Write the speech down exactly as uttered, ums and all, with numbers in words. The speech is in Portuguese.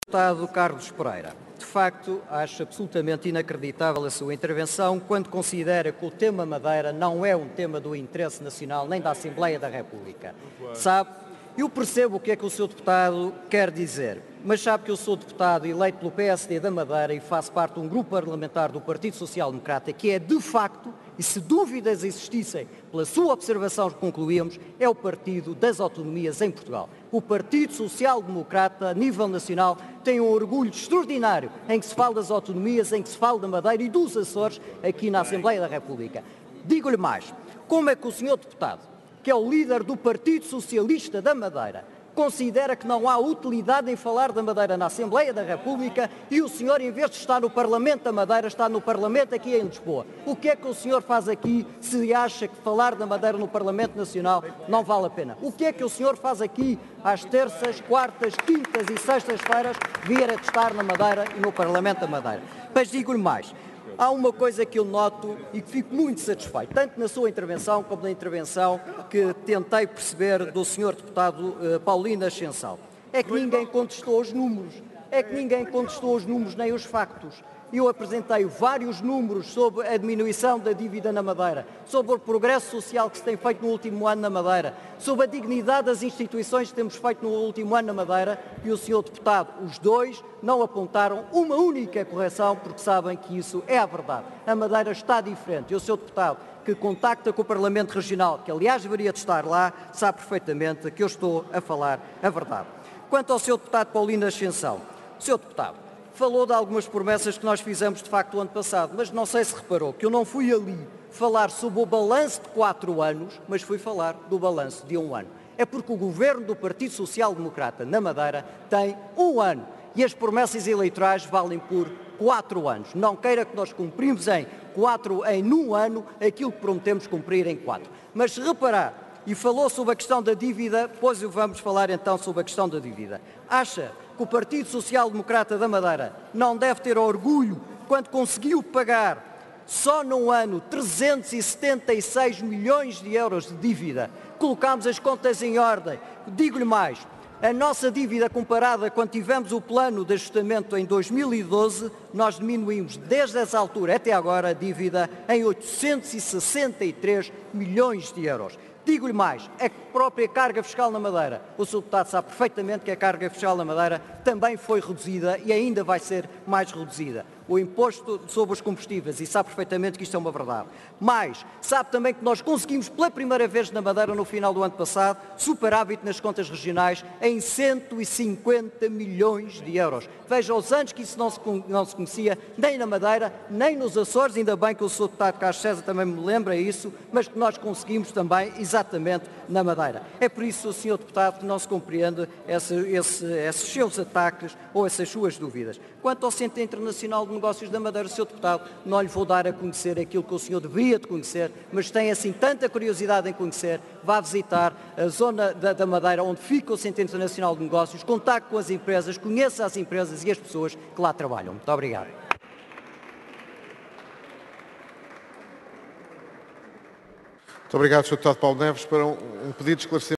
Deputado Carlos Pereira, de facto, acho absolutamente inacreditável a sua intervenção quando considera que o tema Madeira não é um tema do interesse nacional nem da Assembleia da República. Sabe, eu percebo o que é que o seu deputado quer dizer, mas sabe que eu sou deputado eleito pelo P S D da Madeira e faço parte de um grupo parlamentar do Partido Social Democrata que é, de facto, e se dúvidas existissem, pela sua observação concluímos, é o Partido das Autonomias em Portugal. O Partido Social Democrata, a nível nacional, tem um orgulho extraordinário em que se fala das autonomias, em que se fala da Madeira e dos Açores aqui na Assembleia da República. Digo-lhe mais, como é que o senhor deputado, que é o líder do Partido Socialista da Madeira, considera que não há utilidade em falar da Madeira na Assembleia da República e o senhor, em vez de estar no Parlamento da Madeira, está no Parlamento aqui em Lisboa? O que é que o senhor faz aqui se acha que falar da Madeira no Parlamento Nacional não vale a pena? O que é que o senhor faz aqui às terças, quartas, quintas e sextas-feiras vir a estar na Madeira e no Parlamento da Madeira? Mas digo-lhe mais. Há uma coisa que eu noto e que fico muito satisfeito, tanto na sua intervenção como na intervenção que tentei perceber do senhor deputado uh, Paulino Ascensão. É que ninguém contestou os números, é que ninguém contestou os números nem os factos. Eu apresentei vários números sobre a diminuição da dívida na Madeira, sobre o progresso social que se tem feito no último ano na Madeira, sobre a dignidade das instituições que temos feito no último ano na Madeira e o senhor deputado, os dois, não apontaram uma única correção porque sabem que isso é a verdade. A Madeira está diferente e o senhor deputado que contacta com o Parlamento Regional, que aliás deveria de estar lá, sabe perfeitamente que eu estou a falar a verdade. Quanto ao senhor deputado Paulino Ascensão, senhor deputado, falou de algumas promessas que nós fizemos de facto o ano passado, mas não sei se reparou que eu não fui ali falar sobre o balanço de quatro anos, mas fui falar do balanço de um ano. É porque o governo do Partido Social Democrata na Madeira tem um ano e as promessas eleitorais valem por quatro anos. Não queira que nós cumprimos em quatro, em um ano aquilo que prometemos cumprir em quatro. Mas se reparar, e falou sobre a questão da dívida, pois vamos falar então sobre a questão da dívida. Acha que o Partido Social Democrata da Madeira não deve ter orgulho quando conseguiu pagar só num ano trezentos e setenta e seis milhões de euros de dívida? Colocámos as contas em ordem. Digo-lhe mais, a nossa dívida comparada quando tivemos o plano de ajustamento em dois mil e doze, nós diminuímos desde essa altura até agora a dívida em oitocentos e sessenta e três milhões de euros. Digo-lhe mais, a própria carga fiscal na Madeira, o senhor deputado sabe perfeitamente que a carga fiscal na Madeira também foi reduzida e ainda vai ser mais reduzida. O imposto sobre os combustíveis, e sabe perfeitamente que isto é uma verdade. Mas sabe também que nós conseguimos pela primeira vez na Madeira, no final do ano passado, superávit nas contas regionais em cento e cinquenta milhões de euros. Veja, os anos que isso não se, não se conhecia, nem na Madeira, nem nos Açores, ainda bem que o senhor deputado Carlos César também me lembra isso, mas que nós conseguimos também exatamente na Madeira. É por isso, senhor deputado, que não se compreende esse, esse, esses seus ataques ou essas suas dúvidas. Quanto ao Centro Internacional de Negócios da Madeira, senhor deputado, não lhe vou dar a conhecer aquilo que o senhor deveria de conhecer, mas tem assim tanta curiosidade em conhecer, vá visitar a zona da, da Madeira onde fica o Centro Internacional de Negócios, contacte com as empresas, conheça as empresas e as pessoas que lá trabalham. Muito obrigado. Muito obrigado, senhor Deputado Paulo Neves, para um, um pedido de esclarecimento.